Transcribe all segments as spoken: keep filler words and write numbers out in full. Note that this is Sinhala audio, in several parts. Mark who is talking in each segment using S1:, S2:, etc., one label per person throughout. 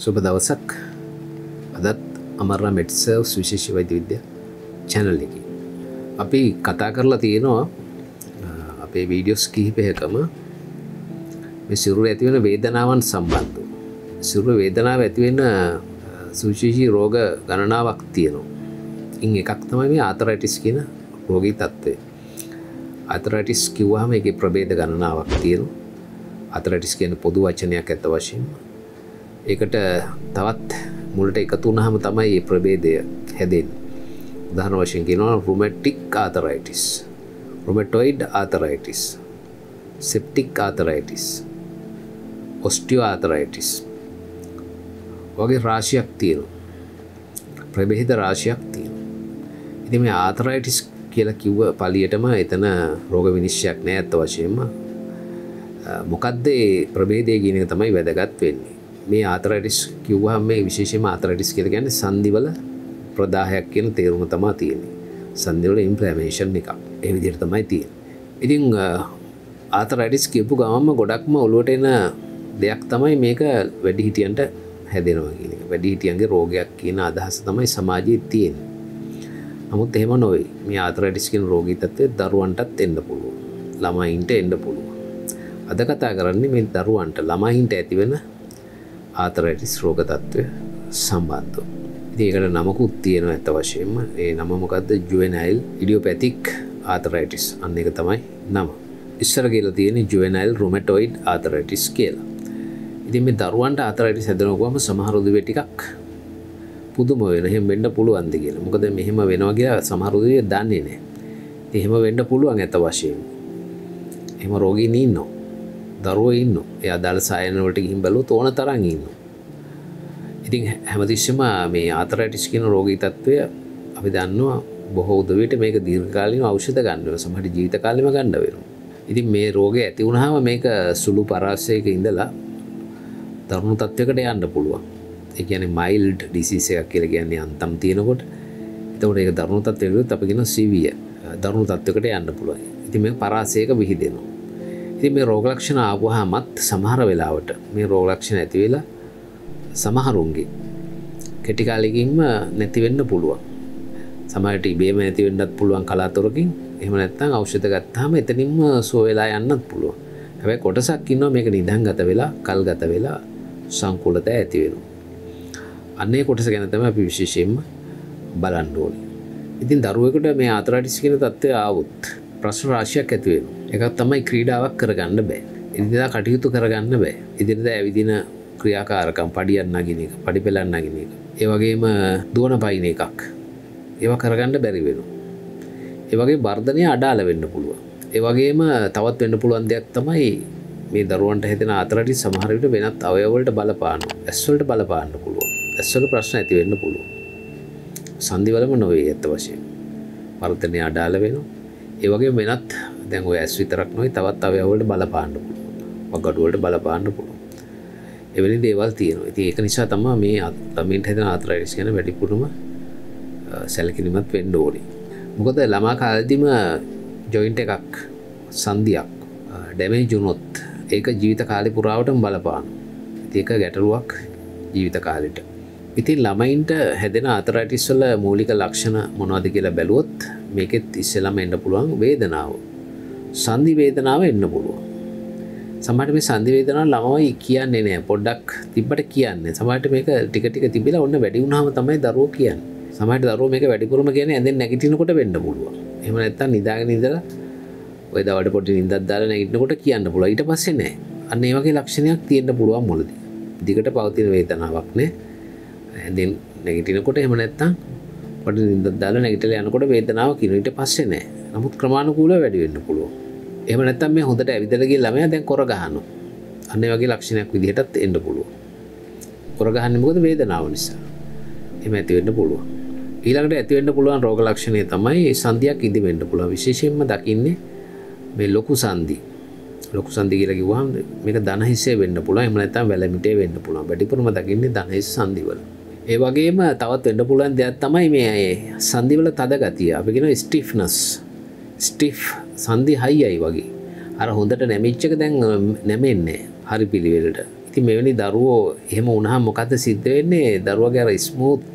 S1: සුබ දවසක්. අදත් අමරණ මෙඩ්සර්ව්ස් විශේෂ වෛද්‍ය විද්‍යා channel එකේ අපි කතා කරලා තියෙනවා අපේ වීඩියෝස් කිහිපයකම මේ සිරුරේ ඇති වෙන වේදනාවන් සම්බන්ධව. සිරුරේ වේදනාව ඇති වෙන සුවිශේෂී රෝග ගණනාවක් තියෙනවා. ඉන් එකක් තමයි මේ ආතරයිටිස් කියන රෝගී තත්ත්වය. ආතරයිටිස් කිව්වහම ඒකේ ප්‍රභේද ගණනාවක් තියෙනවා. ආතරයිටිස් කියන්නේ පොදු වචනයක් අත වශයෙන්ම. ඒකට තවත් මුලට එකතු වුණාම තමයි මේ ප්‍රභේදය හැදෙන්නේ. උදාහරණ වශයෙන් කියනවා rheumatic arthritis, rheumatoid arthritis, septic arthritis, osteoarthritis වගේ රාශියක් තියෙනවා. ප්‍රභේද රාශියක් තියෙනවා. ඉතින් මේ ආතරයිටිස් කියලා කිව්ව පළියටම එතන රෝග විනිශ්චයක් නෑ අත වශයෙන්ම. මොකද්ද මේ ප්‍රභේදය කියන එක තමයි වැදගත් වෙන්නේ. මේ ආතරයිටිස් කිව්වහම මේ විශේෂයෙන්ම ආතරයිටිස් කියලා කියන්නේ සංදිවල ප්‍රදාහයක් කියන තේරුම තමයි තියෙන්නේ. සංදිවල ඉන්ෆ්ලැමේෂන් එකක්. ඒ විදිහට තමයි තියෙන්නේ. ඉතින් ආතරයිටිස් කියපු ගමන්ම ගොඩක්ම ඔළුවට එන දෙයක් තමයි මේක වැඩිහිටියන්ට හැදෙනවා කියන එක. වැඩිහිටියන්ගේ රෝගයක් කියන අදහස තමයි සමාජයේ තියෙන්නේ. නමුත් එහෙම නොවේ. මේ ආතරයිටිස් කියන රෝගී තත්ත්වය දරුවන්ටත් එන්න පුළුවන්. ළමයින්ට එන්න පුළුවන්. අද කතා කරන්නේ මේ දරුවන්ට ළමයින්ට ඇතිවෙන ආතරයිටිස් රෝග තත්ත්වය සම්බන්ධව. ඉතින් ඒකට නමකුත් තියෙනවා ඇත්ත වශයෙන්ම. ඒ නම මොකද්ද? Juvenile idiopathic arthritis. අන්න ඒක තමයි නම. ඉස්සර කියලා තියෙන්නේ ජුවෙනයිල් රුමැටොයිඩ් ආතරයිටිස් කියලා. ඉතින් මේ දරුවන්ට ආතරයිටිස් හැදෙනකොම සමහර උදවිය ටිකක් පුදුම වෙන. එහෙම වෙන්න පුළුවන්ද කියලා. මොකද මෙහෙම වෙනවා කියලා සමහර උදවිය දන්නේ නැහැ. ඉතින් එහෙම වෙන්න පුළුවන් ඇත්ත වශයෙන්ම. එහෙම රෝගීන් ඉන්නවා. දරුවෝ ඉන්නවා. ඒ අදාළ සායන වලට ගිහින් බැලුවොත් ඕන තරම් ඉන්නවා. ඉතින් හැමතිස්සෙම මේ ආතරයිටිස් කියන රෝගී තත්ත්වය අපි දන්නවා බොහෝ උදවියට මේක දීර්ඝකාලීන ඖෂධ ගන්න වෙනවා. සමහර ජීවිත කාලෙම ගන්න වෙනවා. ඉතින් මේ රෝගය ඇති වුණාම මේක සුළු පරාසයක ඉඳලා දරුණු තත්ත්වයකට යන්න පුළුවන්. ඒ කියන්නේ මයිල්ඩ් ඩිසීස් එකක් කියලා කියන්නේ අන්තම් තියෙනකොට. එතකොට ඒක දරුණු තත්ත්වයකට අපි කියන සිවියර් දරුණු තත්ත්වයකට යන්න පුළුවන්. ඉතින් මේක පරාසයක විහිදෙනවා. ඉතින් මේ රෝග ලක්ෂණ ආවහමත් සමහර වෙලාවට මේ රෝග ලක්ෂණ ඇති වෙලා සමහරුන්ගේ කෙටි කාලෙකින්ම නැති වෙන්න පුළුවන්. සමහරට ඉබේම නැති වෙන්නත් පුළුවන් කලාතුරකින්. එහෙම නැත්නම් ඖෂධ ගත්තාම එතනින්ම සුව වෙලා යන්නත් පුළුවන්. හැබැයි කොටසක් ඉන්නවා මේක නිදන් ගත වෙලා, කල් ගත වෙලා සංකූලත ඇති වෙනවා. අන්නේ කොටස ගැන තමයි අපි විශේෂයෙන්ම බලන්න ඕනේ. ඉතින් දරුවෙකුට මේ ආතරයිටිස් කියන තත්ත්වය ආවොත් ප්‍රශ්න රාශියක් ඇති වෙනවා. එකක් තමයි ක්‍රීඩාවක් කරගන්න බෑ. ඉදිරියට කටයුතු කරගන්න බෑ. ඉදිරියට ඇවිදින ක්‍රියාකාරකම් පඩියක් නගින එක, පඩි පෙළක් නගින එක. ඒ වගේම දුවන පයින් එකක්. ඒවා කරගන්න බැරි වෙනවා. ඒ වගේ වර්ධනය අඩාල වෙන්න පුළුවන්. ඒ වගේම තවත් වෙන්න පුළුවන් දෙයක් තමයි මේ දරුවන්ට හැදෙන ආතරයිටිස් සමහර විට වෙනත් අවයව වලට බලපානවා. ඇස් වලට බලපාන්න පුළුවන්. ඇස් වල ප්‍රශ්න ඇති වෙන්න පුළුවන්. සංදිවලම නොවේ ඇත්ත වශයෙන්. වර්ධනය අඩාල වෙනවා. ඒ වගේම වෙනත් දැන් ඔය ඇස් විතරක් නෙවෙයි තවත් අවයව වලට බලපාන්න පුළුවන්. වගඩු වලට බලපාන්න පුළුවන්. එවැනි දේවල් තියෙනවා. ඉතින් ඒක නිසා තමයි මේ ළමයින්ට හැදෙන ආතරයිටිස් ගැන වැඩිපුරම සැලකිලිමත් වෙන්න ඕනේ. මොකද ළමා කාලෙදිම ජොයින්ට් එකක් සංදියක් ඩැමේජ් වුණොත් ඒක ජීවිත කාලේ පුරාවටම බලපානවා. ඉතින් ඒක ගැටලුවක් ජීවිත කාලෙට. ඉතින් ළමයින්ට හැදෙන ආතරයිටිස් වල මූලික ලක්ෂණ මොනවද කියලා බැලුවොත් මේකෙත් ඉස්සෙල්ලාම එන්න පුළුවන් වේදනාව. සංදි වේදනාව එන්න පුළුවන්. සමහරට මේ සංදි වේදනාව ළමයි කියන්නේ නෑ. පොඩ්ඩක් තිබ්බට කියන්නේ. සමහරට මේක ටික ටික තිබිලා ඔන්න වැඩි වුණාම තමයි දරුවෝ කියන්නේ. සමහරට දරුවෝ මේක වැඩිපුරම කියන්නේ ඇඳෙන් නැගිටිනකොට වෙන්න පුළුවන්. එහෙම නැත්නම් නිදාගෙන ඉඳලා ඔය දවල්ට පොඩි නිින්දක් දාලා නැගිටිනකොට කියන්න පුළුවන්. ඊට පස්සේ නෑ. අන්න ඒ වගේ ලක්ෂණයක් තියෙන්න පුළුවන් මුලදී. දිගට පවතින වේදනාවක් නේ. ඇඳෙන් නැගිටිනකොට එහෙම නැත්නම් පොඩි නිින්දක් දාලා නැගිටලා යනකොට වේදනාවක් කිනු. ඊට පස්සේ නෑ. නමුත් ක්‍රමානුකූලව වැඩි වෙන්න පුළුවන්. එහෙම නැත්නම් මේ හොඳට ඇවිදලා ගිය ළමයා දැන් කොර ගහනවා. අන්න ඒ වගේ ලක්ෂණයක් විදිහටත් එන්න පුළුවන්. කොර ගහන්නේ මොකද? වේදනාව නිසා. එහෙම ඇති වෙන්න පුළුවන්. ඊළඟට ඇති වෙන්න පුළුවන් රෝග ලක්ෂණය තමයි සංදියක් ඉදි වෙන්න පුළුවන්. විශේෂයෙන්ම දකින්නේ මේ ලොකු සංදි. ලොකු සංදි කියලා කිව්වහම මේක දන හිස්සේ වෙන්න පුළුවන්. එහෙම නැත්නම් වැලමිටේ වෙන්න පුළුවන්. වැඩිපුරම දකින්නේ දන හිස් සංදිවල. ඒ වගේම තවත් වෙන්න පුළුවන් දෙයක් තමයි මේ සංදිවල තද ගතිය. අපි කියනවා ස්ටිෆ්නස්. ස්ටිෆ් සංදි හයියයි වගේ. අර හොඳට නැමිච්ච එක දැන් නැමෙන්නේ හරි පිළිවෙලට. ඉතින් මෙවැනි දරුවෝ එහෙම වුණාම මොකද්ද සිද්ධ වෙන්නේ? දරුවගේ අර ස්මූත්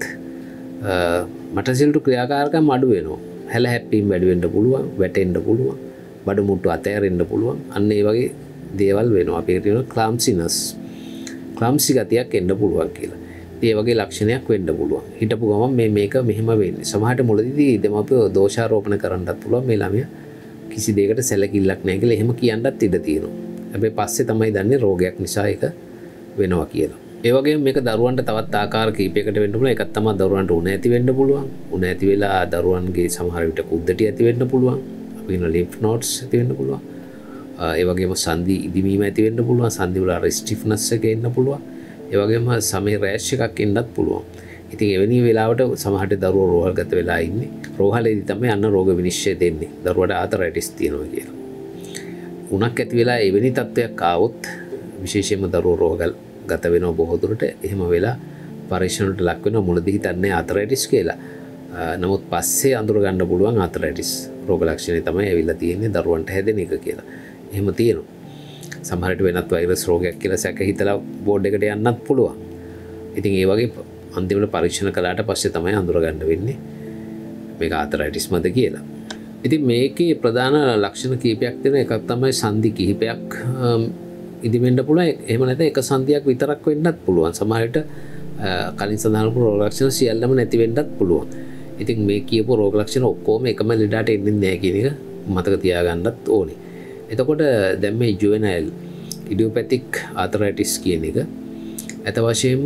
S1: මටසිල්ටු ක්‍රියාකාරකම් අඩු වෙනවා. හැල හැප්පීම් වැඩි වෙන්න පුළුවන්, වැටෙන්න පුළුවන්, බඩු මුට්ටු අතෑරෙන්න පුළුවන්. අන්න ඒ වගේ දේවල් වෙනවා. අපි ඒකට කියනවා ක්ලම්සිනස්. ක්ලම්සි ගතියක් එන්න පුළුවන් කියලා. ඉතින් ඒ වගේ ලක්ෂණයක් වෙන්න පුළුවන්. හිටපු ගමන් මේ මේක මෙහෙම වෙන්නේ. සමහරට මුලදීදී දෙමාපියෝ දෝෂාරෝපණ කරන්නත් පුළුවන් මේ ළමයා කිසි දෙයකට සැලකිල්ලක් නැහැ කියලා එහෙම කියන්නත් ඉඩ තියෙනවා. හැබැයි පස්සේ තමයි දන්නේ රෝගයක් නිසා ඒක වෙනවා කියලා. ඒ වගේම මේක දරුවන්ට තවත් ආකාර කීපයකට වෙන්න පුළුවන්. එකක් තමයි දරුවන්ට උණ ඇති වෙන්න පුළුවන්. උණ ඇති වෙලා දරුවන්ගේ සමහර විට කුද්දටි ඇති වෙන්න පුළුවන්. අපි කියන ලිම්ෆ් නෝඩ්ස් ඇති වෙන්න පුළුවන්. ඒ වගේම සන්ධි ඉදිමීම ඇති වෙන්න පුළුවන්. සන්ධි වල අර ස්ටිෆ්නස් එක එන්න පුළුවන්. ඒ වගේම සමේ රෑෂ් එකක් එන්නත් පුළුවන්. ඉතින් එවැනි වෙලාවට සමහරට දරුවෝ රෝහල්ගත වෙලා ඉන්නේ. රෝහලේදී තමයි අන්න රෝග විනිශ්චය දෙන්නේ. දරුවට ආතරයිටිස් තියෙනවා කියලා. උණක් ඇති වෙලා එවැනි තත්ත්වයක් ආවොත් විශේෂයෙන්ම දරුවෝ රෝහල් ගත වෙනවා බොහෝ දුරට. එහෙම වෙලා පරීක්ෂණයට ලක් වෙනවා. මුලදී හිතන්නේ ආතරයිටිස් කියලා. නමුත් පස්සේ අඳුර ගන්න පුළුවන් ආතරයිටිස් රෝග ලක්ෂණේ තමයි ඇවිල්ලා තියෙන්නේ දරුවන්ට හැදෙන එක කියලා. එහෙම තියෙනවා. සමහරට වෙනත් වෛරස් රෝගයක් කියලා සැක හිතලා බෝඩ් එකට යන්නත් පුළුවන්. ඉතින් ඒ වගේ අන්තිමට පරීක්ෂණ කළාට පස්සේ තමයි අඳුරගන්න වෙන්නේ මේක ආතරයිටිස්මද කියලා. ඉතින් මේකේ ප්‍රධාන ලක්ෂණ කීපයක් තියෙන එකක් තමයි සන්ධි කිහිපයක් ඉදිමෙන්න පුළුවන්. එහෙම නැත්නම් එක සන්ධියක් විතරක් වෙන්නත් පුළුවන්. සමහරට කලින් සඳහන් කරපු රෝග ලක්ෂණ සියල්ලම නැති වෙන්නත් පුළුවන්. ඉතින් මේ කියපු රෝග ලක්ෂණ ඔක්කොම එකම ලෙඩට එන්නේ නැහැ කියන එක මතක තියාගන්නත් ඕනේ. එතකොට දැන් මේ ජුවෙනයිල් ඉඩියෝපැතික් ආතරයිටිස් කියන එක අත වශයෙන්ම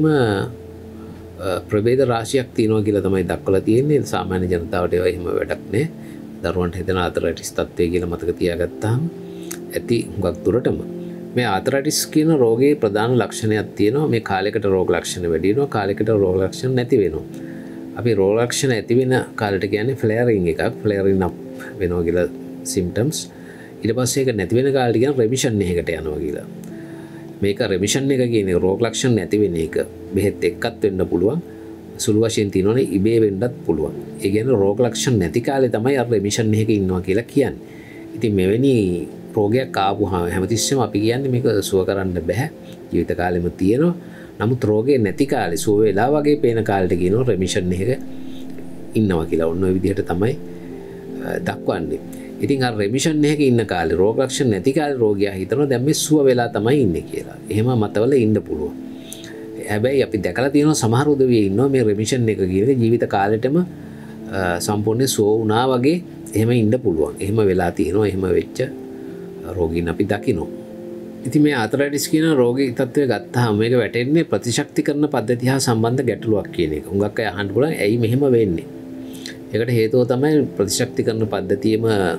S1: ප්‍රභේද රාශියක් තියෙනවා කියලා තමයි දක්වලා තියෙන්නේ. සාමාන්‍ය ජනතාවට ඒවා එහෙම වැඩක් නැහැ. දරුවන්ට හිතන ආතරයිටිස් තත්ත්වය කියලා මතක තියාගත්තාම ඇති හුඟක් දුරටම මේ ආතරයිටිස් කියන රෝගයේ ප්‍රධාන ලක්ෂණයක් තියෙනවා. මේ කාලයකට රෝග ලක්ෂණ වැඩි වෙනවා, කාලයකට රෝග ලක්ෂණ නැති වෙනවා. අපි රෝග ලක්ෂණ ඇති වෙන කාලයට කියන්නේ ෆ්ලෙයරින් එකක්. ෆ්ලෙයරින් අප් වෙනවා කියලා සිම්ප්ටම්ස්. ඊට පස්සේ ඒක නැති වෙන කාලෙට කියන රෙමිෂන් එකකට යනවා කියලා. මේක රෙමිෂන් එක කියන්නේ රෝග ලක්ෂණ නැති වෙන එක. බෙහෙත් එක්කත් වෙන්න පුළුවන්. සුළු වශයෙන් තියෙනවනේ ඉබේ වෙන්නත් පුළුවන්. ඒ කියන්නේ රෝග ලක්ෂණ නැති කාලේ තමයි අර රෙමිෂන් එකක ඉන්නවා කියලා කියන්නේ. ඉතින් මෙවැනි රෝගයක් ආවම හැමතිස්සෙම අපි කියන්නේ මේක සුව කරන්න බෑ. ජීවිත කාලෙම තියෙනවා. නමුත් රෝගේ නැති කාලේ සුව වෙලා වගේ පේන කාලෙට කියනවා රෙමිෂන් එකක ඉන්නවා කියලා. ඔන්න ඔය විදිහට තමයි දක්වන්නේ. ඉතින් අර රෙමිෂන් එකක ඉන්න කාලේ රෝග ලක්ෂණ නැති කාලේ රෝගියා හිතනවා දැන් මේ සුව වෙලා තමයි ඉන්නේ කියලා. එහෙම මතවල ඉන්න පුළුවන්. හැබැයි අපි දැකලා තියෙනවා සමහර උදවිය ඉන්නවා මේ රෙමිෂන් එක කියන ජීවිත කාලෙටම සම්පූර්ණ සුව වුණා වගේ එහෙම ඉන්න පුළුවන්. එහෙම වෙලා තියෙනවා. එහෙම වෙච්ච රෝගීන් අපි දකිනවා. ඉතින් මේ ආතරයිටිස් කියන රෝගී තත්ත්වය ගත්තාම මේක වැටෙන්නේ ප්‍රතිශක්තිකරණ පද්ධතිය හා සම්බන්ධ ගැටලුවක් කියන එක. හුඟක් අය අහන්න පුළුවන් ඇයි මෙහෙම වෙන්නේ? ඒකට හේතුව තමයි ප්‍රතිශක්තිකරණ පද්ධතියම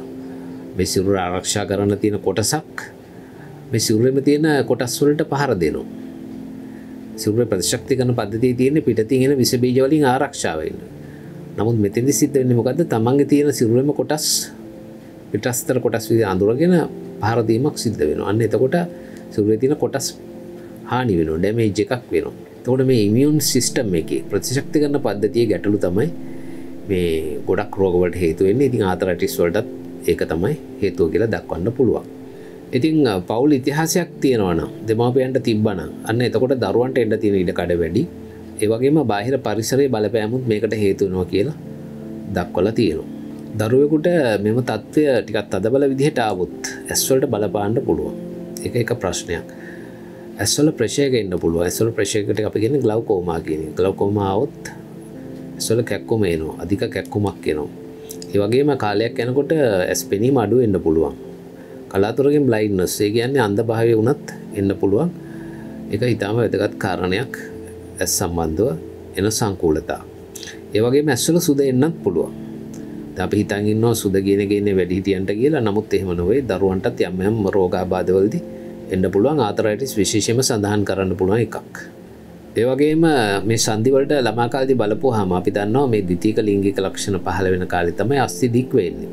S1: මේ සිරුර ආරක්ෂා කරන්න තියෙන කොටසක් මේ සිරුරෙම තියෙන කොටස් වලට පහර දෙනවා. සිරුරේ ප්‍රතිශක්තිකරණ පද්ධතියේ තියෙන පිටතින් එන විස බීජ වලින් ආරක්ෂා වෙන්න. නමුත් මෙතෙන්දි සිද්ධ වෙන්නේ මොකද්ද? තමන්ගේ තියෙන සිරුරෙම කොටස් පිටස්තර කොටස් විදිහට අඳුරගෙන පහර දීමක් සිද්ධ වෙනවා. අන්න එතකොට සිරුරේ තියෙන කොටස් හානි වෙනවා, ඩැමේජ් එකක් වෙනවා. එතකොට මේ ඉමියුන් සිස්ටම් එකේ ප්‍රතිශක්තිකරණ පද්ධතියේ ගැටලු තමයි මේ ගොඩක් රෝග වලට හේතු වෙන්නේ. ඉතින් ආතරයිටිස් වලටත් ඒක තමයි හේතුව කියලා දක්වන්න පුළුවන්. ඉතින් පෞල් ඉතිහාසයක් තියෙනවා නම් දෙමාපියන්ට තිබ්බනම් අන්න එතකොට දරුවන්ට එන්න තියෙන ඉඩ කඩ වැඩි. ඒ වගේම බාහිර පරිසරයේ බලපෑමුත් මේකට හේතු වෙනවා කියලා දක්වලා තියෙනවා. දරුවෙකුට මෙම තත්ත්වය ටිකක් තදබල විදිහට ආවොත් ඇස් වලට බලපාන්න පුළුවන්. ඒක එක ප්‍රශ්නයක්. ඇස් වල ප්‍රෙෂර් එක එන්න පුළුවන්. ඇස් වල ප්‍රෙෂර් එකට අපි කියන්නේ ග්ලව්කෝමා කියන එක. ග්ලව්කෝමා આવොත් ඇස් වල කැක්කුම එනවා. අධික කැක්කුමක් එනවා. ඒ වගේම කාලයක් යනකොට ඇස් පෙනීම අඩු වෙන්න පුළුවන්. කලාතුරකින් බ්ලයින්ඩ්නස්, ඒ කියන්නේ අන්ධභාවය වුණත් එන්න පුළුවන්. ඒක ඊටම වැදගත් කාරණයක් ඇස් සම්බන්ධව එන සංකූලතා. ඒ වගේම ඇස් වල සුද එන්නත් පුළුවන්. දැන් අපි හිතන් ඉන්නවා සුද කියන එක ඉන්නේ වැඩිහිටියන්ට කියලා. නමුත් එහෙම නෙවෙයි. දරුවන්ටත් යම් යම් රෝගාබාධවලදී එන්න පුළුවන්. ආතරයිටිස් විශේෂයෙන්ම සඳහන් කරන්න පුළුවන් එකක්. ඒ වගේම මේ සන්ධි වලට ළමා කාලේදී බලපුවාම අපි දන්නවා මේ ද්විතීක ලිංගික ලක්ෂණ පහළ වෙන කාලේ තමයි අස්ථි දික් වෙන්නේ.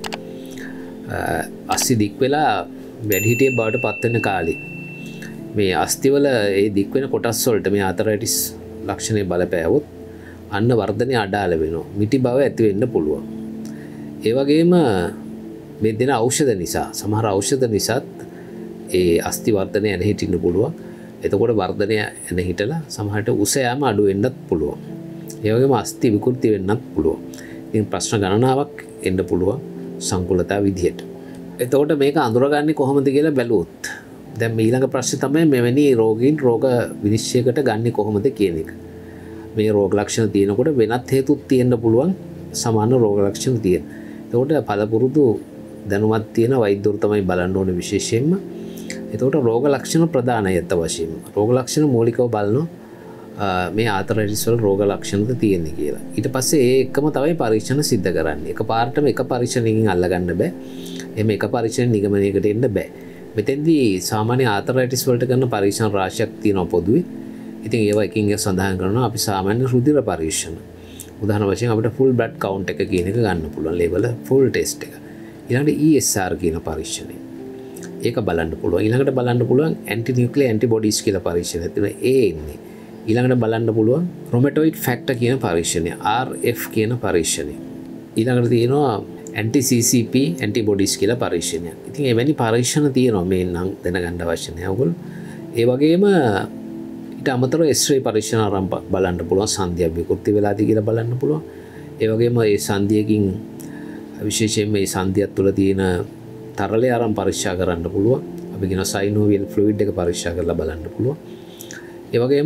S1: අස්ථි දික් වෙලා වැඩිහිටිය බවට පත් වෙන කාලේ මේ අස්ථිවල ඒ දික් වෙන කොටස් වලට මේ ආතරයිටිස් ලක්ෂණේ බලපෑවොත් අන්න වර්ධනය අඩාල වෙනවා. මිටි බව ඇති වෙන්න පුළුවන්. ඒ වගේම මේ දෙන ඖෂධ නිසා සමහර ඖෂධ නිසාත් ඒ අස්ථි වර්ධනය නැහිටින්න පුළුවන්. එතකොට වර්ධනය එන හිටලා සමහරට උස යාම අඩු වෙන්නත් පුළුවන්. ඒ වගේම අස්ථි විකෘති වෙන්නත් පුළුවන්. ඉතින් ප්‍රශ්න ගණනාවක් එන්න පුළුවන් සංකුලතා විදියට. එතකොට මේක අඳුරගන්නේ කොහොමද කියලා බැලුවොත් දැන් ඊළඟ ප්‍රශ්නේ තමයි මෙවැනි රෝගීන් රෝග විනිශ්චයකට ගන්නේ කොහොමද කියන එක. මේ රෝග ලක්ෂණ තියෙනකොට වෙනත් හේතුත් තියෙන්න පුළුවන් සමාන රෝග ලක්ෂණ තියෙන. එතකොට පළපුරුදු දැනුමක් තියෙන වෛද්‍යවරු තමයි බලන්න ඕනේ විශේෂයෙන්ම. එතකොට රෝග ලක්ෂණ ප්‍රධානයි අත වශයෙන්ම. රෝග ලක්ෂණ මූලිකව බලනවා මේ ආතරයිටිස් වල රෝග ලක්ෂණද තියෙන්නේ කියලා. ඊට පස්සේ ඒ එකම තමයි පරීක්ෂණ සිද්ධ කරන්නේ. එකපාරටම එක පරීක්ෂණයකින් අල්ලගන්න බෑ. එහෙම එක පරීක්ෂණ නිගමනයකට එන්න බෑ. මෙතෙන්දී සාමාන්‍ය ආතරයිටිස් වලට කරන පරීක්ෂණ රාශියක් තියෙනවා පොදුවේ. ඉතින් ඒවා එකින් එක සඳහන් කරනවා අපි සාමාන්‍ය රුධිර පරීක්ෂණ. උදාහරණ වශයෙන් අපිට ෆුල් බ්ලඩ් කවුන්ට් එක කියන එක ගන්න පුළුවන් ලෙවල ෆුල් ටෙස්ට් එක. ඊළඟට E S R කියන පරීක්ෂණය. ඒක බලන්න පුළුවන්. ඊළඟට බලන්න පුළුවන් ඇන්ටි නියුක්ලියර් ඇන්ටිබොඩීස් කියලා පරීක්ෂණයක් තියෙනවා. ඒ ඉන්නේ. ඊළඟට බලන්න පුළුවන් රොමැටොයිඩ් ෆැක්ටර් කියන පරීක්ෂණය. R F කියන පරීක්ෂණය. ඊළඟට තියෙනවා anti C C P antibodies කියලා පරීක්ෂණයක්. ඉතින් එවැනි පරීක්ෂණ තියෙනවා මේ නම් දැනගන්න අවශ්‍ය නැහැ ඔයගොල්ලෝ. ඒ වගේම ඊට අමතරව X-ray පරීක්ෂණ ආරම්භ බලන්න පුළුවන්. සංධිය විකෘති වෙලාද කියලා බලන්න පුළුවන්. ඒ වගේම මේ සංධියකින් විශේෂයෙන් මේ සංධියක් තුළ තියෙන තරලය ආරම්භ පරීක්ෂා කරන්න පුළුවන්. අපි කියන සයිනෝවියල් ෆ්ලුයිඩ් එක පරීක්ෂා කරලා බලන්න පුළුවන්. ඒ වගේම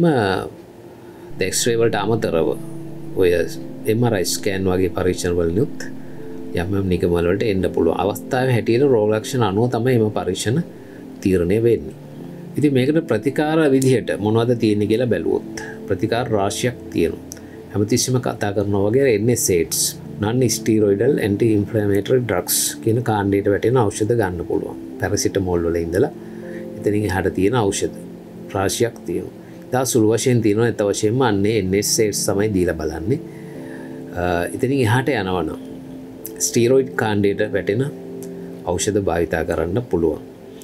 S1: X-ray වලට අමතරව ඔය M R I ස්කෑන් වගේ පරීක්ෂණ වලිනුත් යම් යම් නිගමන වලට එන්න පුළුවන්. අවස්ථාවේ හැටියට රෝග ලක්ෂණ අනුව තමයි මේ පරීක්ෂණ තීරණය වෙන්නේ. ඉතින් මේකට ප්‍රතිකාර විදිහට මොනවද තියෙන්නේ කියලා බැලුවොත් ප්‍රතිකාර රාශියක් තියෙනවා. හැමතිස්සෙම කතා කරනවා වගේ N SAIDs non steroidal anti inflammatory drugs කියන කාණ්ඩයට වැටෙන ඖෂධ ගන්න පුළුවන්. පැරසිටමෝල් වල ඉඳලා එතනින් එහාට තියෙන ඖෂධ රාශියක් තියෙනවා. දා සුළු වශයෙන් තියෙනවා ඒත් වශයෙන්ම අන්නේ N SAIDs තමයි දීලා බලන්නේ. එතනින් එහාට යනවනම් ස්ටීරොයිඩ් කාණ්ඩයට වැටෙන ඖෂධ භාවිතා කරන්න පුළුවන්.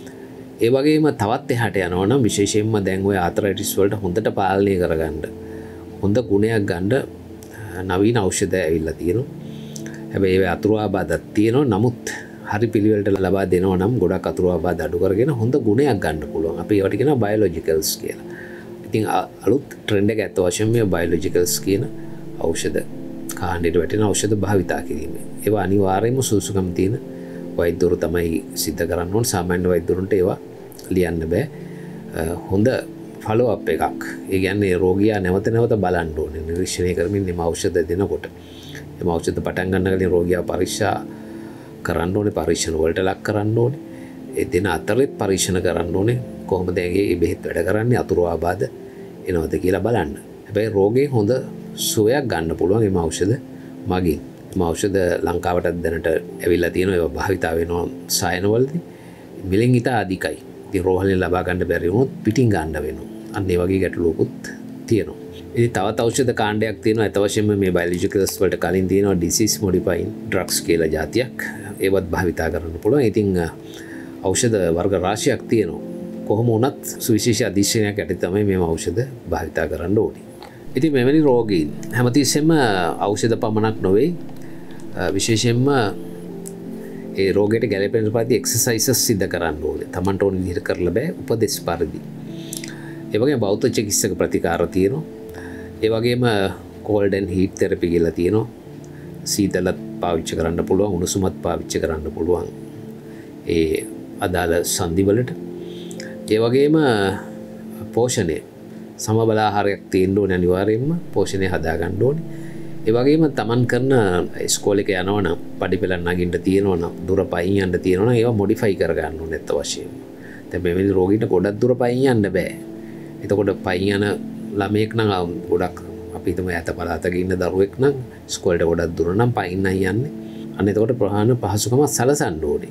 S1: ඒ වගේම තවත් එහාට යනවා නම් විශේෂයෙන්ම දැන් ওই ආතරයිටිස් වලට හොඳට පාලනය කරගන්න හොඳ ගුණයක් ගන්න නවීන ඖෂධ ඇවිල්ලා තියෙනවා. හැබැයි ඒවා අතුරු ආබාධයක් තියෙනවා. නමුත් හරි පිළිවෙලට ලබා දෙනවා නම් ගොඩක් අතුරු ආබාධ අඩු කරගෙන හොඳ ගුණයක් ගන්න පුළුවන්. අපි ඒවට කියනවා බයොලොජිකල්ස් කියලා. ඉතින් අලුත් ට්‍රෙන්ඩ් එක ඇත්ත වශයෙන්ම මේ බයොලොජිකල්ස් කියන ඖෂධ කාණ්ඩයට වැටෙන ඖෂධ භාවිතා කිරීම. ඒවා අනිවාර්යයෙන්ම සුසුකම් තියෙන වෛද්‍යවරු තමයි සිද්ධ කරන්න ඕන. සාමාන්‍ය වෛද්‍යවරුන්ට ඒවා ලියන්න බෑ. හොඳ ෆලෝ අප් එකක්. ඒ කියන්නේ රෝගියා නැවත නැවත බලන්න ඕනේ. නිරීක්ෂණය කරමින් මේ ඖෂධ දෙනකොට. මේ ඖෂධ පටන් ගන්න කලින් රෝගියා පරීක්ෂා කරන්න ඕනේ. පරීක්ෂණ වලට ලක් කරන්න ඕනේ. ඒ දෙන අතරෙත් පරීක්ෂණ කරන්න ඕනේ. කොහොමද ඒ බෙහෙත් වැඩ කරන්නේ? අතුරු ආබාධ එනවද කියලා බලන්න. හැබැයි රෝගේ හොඳ සුවයක් ගන්න පුළුවන් මේ ඖෂධ මගින්. මේ ඖෂධ ලංකාවටත් දැනට ඇවිල්ලා තියෙනවා. ඒවා භාවිතා වෙනවා සායනවලදී. මිලින් ඉතා අධිකයි. ඉතින් රෝහලෙන් ලබා ගන්න බැරි වුණොත් පිටින් ගන්න වෙනවා. අන්න ඒ වගේ ගැටලුවකුත් තියෙනවා. ඉතින් තවත් ඖෂධ කාණ්ඩයක් තියෙනවා. ඒත වශයෙන්ම මේ බයොලොජිකල්ස් වලට කලින් තියෙනවා disease modifying drugs කියලා જાතියක්. ඒවත් භාවිතා කරන්න පුළුවන්. ඉතින් ඖෂධ වර්ග රාශියක් තියෙනවා. කොහොම වුණත් සුවිශේෂ අධීක්ෂණයක් යටතේ තමයි මේ ಔಷಧ භාවිතා කරන්න ඕනේ. ඉතින් මෙවැනි රෝගීන් හැමතිස්සෙම ඖෂධ පමණක් නොවේ විශේෂයෙන්ම ඒ රෝගයට ගැලපෙන පරිදි එක්සර්සයිසස් සිද්ධ කරන්න ඕනේ. Tamanට ඕන විදිහට කරලා බෑ උපදෙස් පරිදි. ඒ වගේම බෞද්ධ චිකිත්සක ප්‍රතිකාර තියෙනවා. ඒ වගේම cold and heat therapy කියලා තියෙනවා. සීතලත් පාවිච්චි කරන්න පුළුවන්, උණුසුමත් පාවිච්චි කරන්න පුළුවන්. ඒ අදාළ සංදි වලට. ඒ වගේම පෝෂණය සමබල ආහාරයක් තියෙන්න ඕනේ අනිවාර්යයෙන්ම. පෝෂණය හදා ගන්න ඕනේ. ඒ වගේම Taman කරන ඉස්කෝලේ එක යනවනම් පඩිපෙළ නගින්න තියෙනවනම් දුර පයින් යන්න තියෙනවනම් ඒවා මොඩිෆයි කර ගන්න ඕනේ නැත්ත වශයෙන්. දැන් මෙවැනි රෝගීන්ට ගොඩක් දුර පයින් යන්න බෑ. එතකොට පයින් යන ළමයෙක් නම් ගොඩක් අපි හිතමු ඈත පළාතක ඉන්න දරුවෙක් නම් ඉස්කෝලේට ගොඩක් දුර නම් පයින් නම් යන්නේ. අන්න එතකොට ප්‍රහාණ පහසුකම සලසන්න ඕනේ.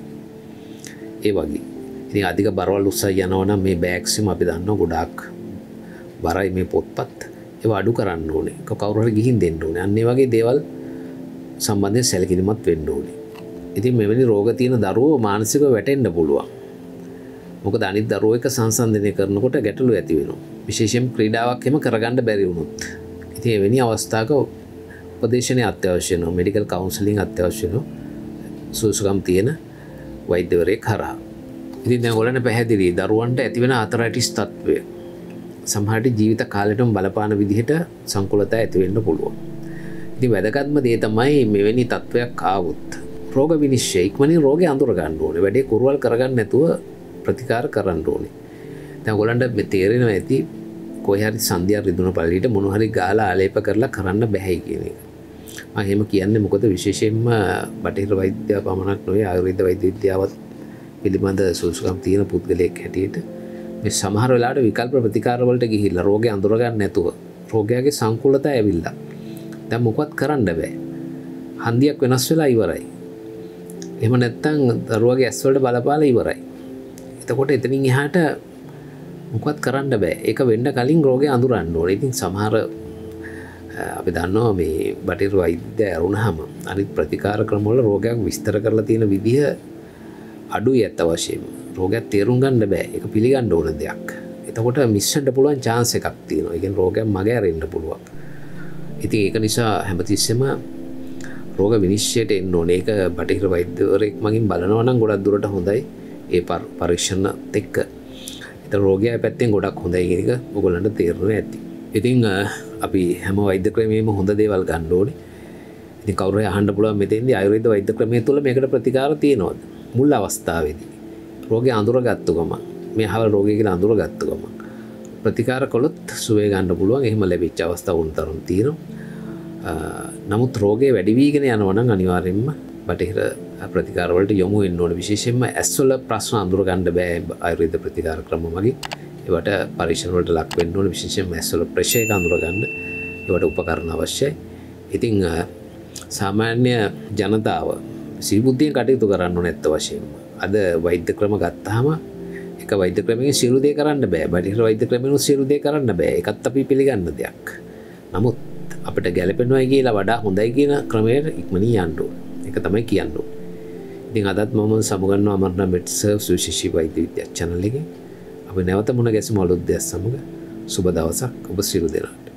S1: ඒ වගේ. ඉතින් අධික බරවල් උස්සයි යනවනම් මේ බෑග්ස් එම අපි දන්නවා ගොඩක් බරයි මේ පොත්පත් ඒවා අඩු කරන්න ඕනේ. කවුරු හරි ගිහින් දෙන්න ඕනේ. අන්න ඒ වගේ දේවල් සම්බන්ධයෙන් සැලකිලිමත් වෙන්න ඕනේ. ඉතින් මෙවැනි රෝග තියෙන දරුවෝ මානසිකව වැටෙන්න පුළුවන්. මොකද අනිත් දරුවෝ එක්ක සංසන්දනය කරනකොට ගැටලු ඇති වෙනවා. විශේෂයෙන් ක්‍රීඩාවක් එහෙම කරගන්න බැරි වුණොත්. ඉතින් එවැනි අවස්ථාවක උපදේශනය අත්‍යවශ්‍ය වෙනවා. මෙඩිකල් කවුන්සලින් අත්‍යවශ්‍ය වෙනවා. සුසුකම් තියෙන වෛද්‍යවරයෙක් හරහා. ඉතින් දැන් ඔයගොල්ලන්ට පැහැදිලි දරුවන්ට ඇතිවෙන ආතරයිටිස් තත්ත්වය සමහරට ජීවිත කාලෙටම බලපාන විදිහට සංකුලතා ඇති වෙන්න පුළුවන්. ඉතින් වැදගත්ම දේ තමයි මෙවැනි තත්වයක් ආවොත් රෝග විනිශ්චය ඉක්මනින් රෝගේ අඳුර ගන්න ඕනේ. වැඩේ කුරුවල් කරගන්න නැතුව ප්‍රතිකාර කරන්න ඕනේ. දැන් ඔයගලන්ට මේ තේරෙනවා ඇති කොහේ හරි සන්ධ්‍යා රිදුන පළියට මොන හරි ගාලා ආලේප කරලා කරන්න බැහැ කියන එක. මම එහෙම කියන්නේ මොකද විශේෂයෙන්ම බටහිර වෛද්‍ය පමණක් නෙවෙයි ආයුර්වේද වෛද්‍ය විද්‍යාවත් පිළිබඳ සුසුකම් තියෙන පුද්ගලයෙක් හැටියට මේ සමහර වෙලාවට විකල්ප ප්‍රතිකාර වලට ගිහිල්ලා රෝගේ අඳුර ගන්න නැතුව රෝගයාගේ සංකූලතාවය ඇවිල්ලා දැන් මොකවත් කරන්න බෑ. හන්දියක් වෙනස් වෙලා ඉවරයි. එහෙම නැත්නම් දරුවගේ ඇස් වලට බලපාලා ඉවරයි. එතකොට එතනින් එහාට මොකවත් කරන්න බෑ. ඒක වෙන්න කලින් රෝගේ අඳුරන්න ඕනේ. ඉතින් සමහර අපි දන්නවා මේ බටහිර වෛද්‍ය අරුණාම අනිත් ප්‍රතිකාර ක්‍රම වල රෝගයක් විස්තර කරලා තියෙන විදිහ අඩුයි ඇත්ත වශයෙන්ම. රෝගයක් තේරුම් ගන්න බෑ. ඒක පිළිගන්න ඕන දෙයක්. එතකොට මිස් වෙන්න පුළුවන් chance එකක් තියෙනවා. ඒ කියන්නේ රෝගයක් මග ඇරෙන්න පුළුවන්. ඉතින් ඒක නිසා හැමතිස්සෙම රෝග විනිශ්චයට එන්න ඕනේ. ඒක බටහිර වෛද්‍යවරයෙක් මගින් බලනවා නම් ගොඩක් දුරට හොඳයි. ඒ පරීක්ෂණත් එක්ක. ඒතර රෝගයා පැත්තෙන් ගොඩක් හොඳයි කියන එක ඔයගොල්ලන්ට තේරෙනවා ඇති. ඉතින් අපි හැම වෛද්‍ය ක්‍රමයේම හොඳ දේවල් ගන්න ඕනේ. ඉතින් කවුරු හරි අහන්න පුළුවන් මෙතෙන්දී ආයුර්වේද වෛද්‍ය ක්‍රමයේ තුල මේකට ප්‍රතිකාර තියෙනවද? මුල් අවස්ථාවේදී රෝගය අඳුරගත්තු ගමන් මේ අහවල් රෝගය කියලා අඳුරගත්තු ගමන් ප්‍රතිකාර කළොත් සුවය ගන්න පුළුවන්. එහෙම ලැබිච්ච අවස්ථා උන්තරම් තියෙනවා. නමුත් රෝගේ වැඩි වීගෙන යනවා නම් අනිවාර්යයෙන්ම බටහිර ප්‍රතිකාර වලට යොමු වෙන්න ඕනේ. විශේෂයෙන්ම ඇස්වල ප්‍රශ්න අඳුර ගන්න බෑ ආයුර්වේද ප්‍රතිකාර ක්‍රම මගින්. ඒවට පරීක්ෂණ වලට ලක් වෙන්න ඕනේ. විශේෂයෙන්ම ඇස්වල ප්‍රෙෂර් එක අඳුර ගන්න ඒවට උපකරණ අවශ්‍යයි. ඉතින් සාමාන්‍ය ජනතාව සිහිබුද්ධියෙන් කටයුතු කරන්න ඕනේ නැත්ත වශයෙන්ම. අද වෛද්‍ය ක්‍රම ගත්තාම එක වෛද්‍ය ක්‍රමයකින් සියලු දේ කරන්න බෑ. බටහිර වෛද්‍ය ක්‍රමෙන් සියලු දේ කරන්න බෑ. ඒකත් අපි පිළිගන්න දෙයක්. නමුත් අපිට ගැළපෙනවා කියලා වඩා හොඳයි කියන ක්‍රමයට ඉක්මනින් යන්න ඕනේ. ඒක තමයි කියන්න ඕනේ. ඉතින් අදත් මම සමුගන්නවා අමරණ මෙඩ්සර්ව් සුවිශේෂී වෛද්‍ය විද්‍යා channel එකේ. අපි නැවත මුණ ගැසමු අලුත් දෙයක් සමග. සුබ දවසක් ඔබ සියලු දෙනාට.